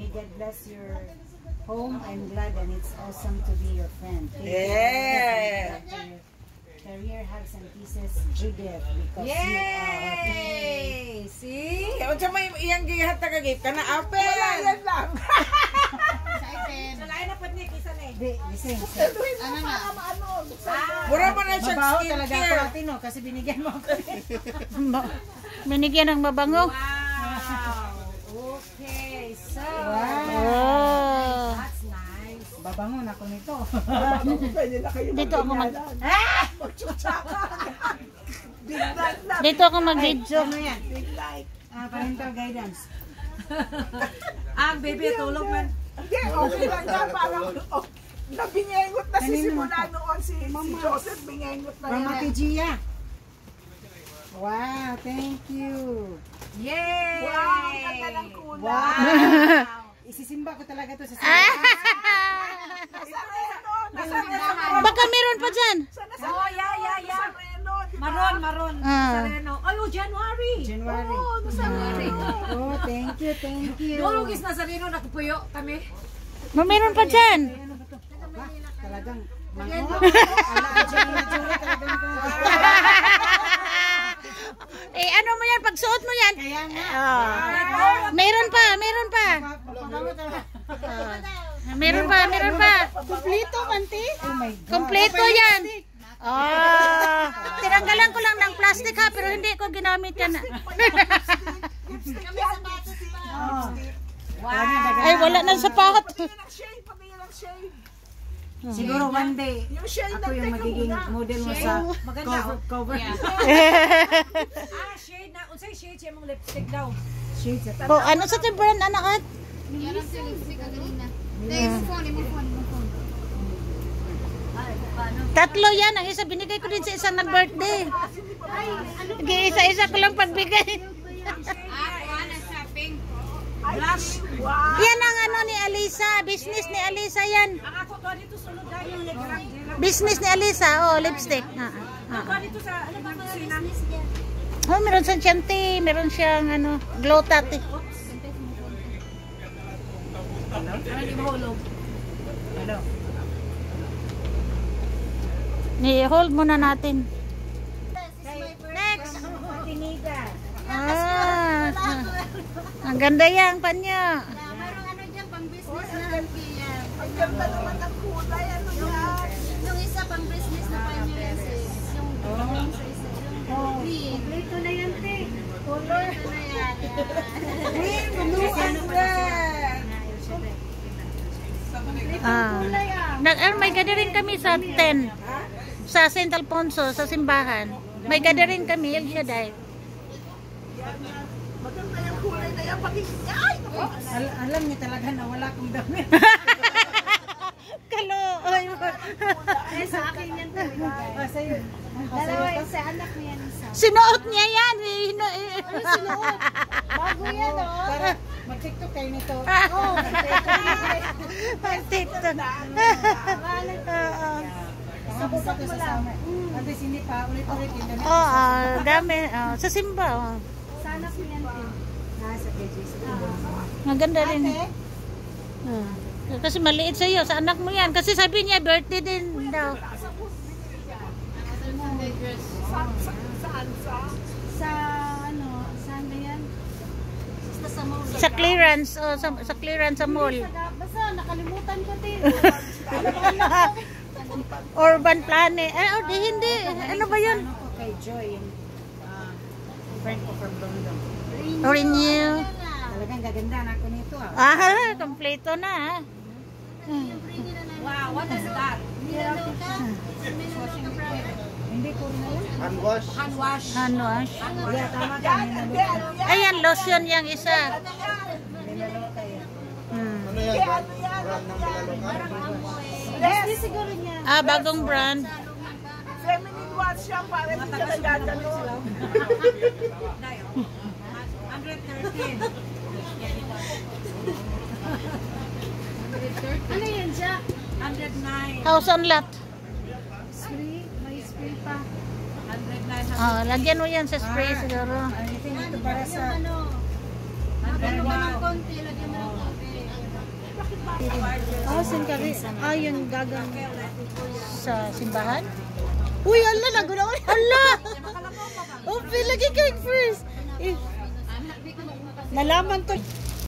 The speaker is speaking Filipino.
May God bless your home. I'm glad and it's awesome to be your friend. Yeah. Career hugs and kisses, Judith, because yay! See? O siya may iyang gihat na kagip ka na apel. Wala yan lang. Sa lain na pat niya, kisa na eh. Listen. Ano na? Mura mo na siya Mabaho talaga ako skincare. Latino kasi binigyan mo ako. Binigyan ng mabango. Wow! Okay, so. Oh. That's nice. Babangon ako nito. Pwede na kayo Dito ako mag mag-chuchaka. Dito ako mag-video. Ano yan? Big like. Parental guidance. Ang baby, tulog man. Hindi, okay lang yan. Parang nabingengot na si simula noon si Joseph. Bingengot na From yan. Ate Gia. Wow, thank you. Yay! Wow, ang ganda ng kulay. Wow. Isisimba ko talaga to sa Nasa reno. Nasa reno. Baka meron pa dyan. Oh, yeah. Nasa reno. Maron. Ah. Sareno. Ay, oh, January. January. Oo, nasa reno. Oh, thank you. Dologis na sareno, nakupuyo kami. Meron pa dyan. Ano ba to? Aba, talagang ala, Julie, talagang to. Eh, ano mo yan? Pagsuot mo yan. Kaya nga. Meron pa. Pabango talaga. Meron pa. Kompleto, Manti. Oh my God. Kompleto yan. Tinanggalan ko lang ng plastic ha, pero hindi ko ginamit yan. Wow. Ay, wala na sapat. Patingin ng shade. Patingin ng shade. Siguro one day, Yung shade ako yung magiging model mo sa cover. Shade na. Unsay shade siya mong lipstick daw. Shades at Oh, ano sa brand anak at? Yan ang lipstick kanina. Mo phone. Tatlo yan. Ang isa binigay ko din sa isang nag-birthday. Isa-isa ko lang pagbigay. Blush. Wow. Yan ang ano ni Alisa. Business ni Alisa yan. Ang ako to dito sulod dahil yung legrang. Business ni Alisa. Oh, lipstick. Ako dito sa, ano ba kusina? Oh, meron siyang Chanti. Meron siyang ano, glow tat. Ano di mahulog? Hello. Ni-hold muna natin. Next. Tiniga. Ang ganda yan, panya. Mayroong ano dyan, pang business na yan. Ang ganda naman ng kulay. Ano yan? Yung isa pang business na pa nyo yan sis. Yung sa isa. Yung green. Kompleto na yan, te. Color. Ito na yan. Green, blue, and red. May gathering kami sa 10. Sa St. Alfonso, sa simbahan. May gathering kami, El Shaddai. Maganda yung kulay na yan. Ay, naku. Alam niya talaga na wala akong damit. Kalo. Eh, sa akin yan to. Sa'yo. Dalawa yung sa anak mo yan isa. Sinuot niya yan. Bago yan o. Para mag-tiktok kayo nito. Oh, TikTok. Sabog mo lang. At least hindi pa ulit-ulit yung damit. Dami. Sa simba. Sa anak mo yan din. Nasa KJC. Maganda rin. Kasi maliit sa iyo, sa anak mo yan. Kasi sabi niya, birthday din daw. Saan? Sa ano, saan ba yan? Basta sa mall. Sa clearance, sa clearance sa mall. Basta nakalimutan ko din. Urban Planet. Hindi. Ano ba yun? Ano ko kay Joy, yung friend ko from London. Renew. Talagang gaganda na ako nito. Ah. Kompleto na. Wow, what is that? Hindi ko na yan. Hand wash. Hand wash. Kaya tama ka. Ayan, lotion yung isa. Ninaloka yan. Ano yan? Brand ng Yes, siguro niya. Bagong brand. Feminine wash siya para hindi ka nagagano. 113. Ano yan siya? 109. House on lot. Spray? May spray pa. 109. Lagyan mo yan sa spray siguro. Ito para sa... Ano? Wow. Konti, lagyan mo ng konti. Saan ka rin? Yung gagang. Sa simbahan? Uy, ala, naguna ko. Ala! Oh, lagi cake first. Nalaman ko.